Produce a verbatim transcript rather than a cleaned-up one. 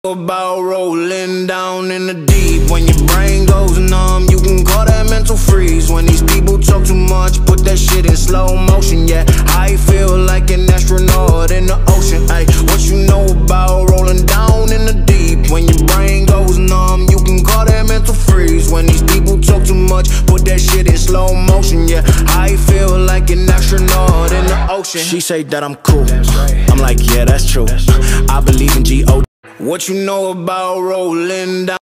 About rolling down in the deep. When your brain goes numb, you can call that mental freeze. When these people talk too much, put that shit in slow motion. Yeah, I feel like an astronaut in the ocean. Ay, what you know about rolling down in the deep? When your brain goes numb, you can call that mental freeze. When these people talk too much, put that shit in slow motion. Yeah, I feel like an astronaut in the ocean. She say that I'm cool, I'm like, yeah, that's true. I believe in G O D. What you know about rolling down?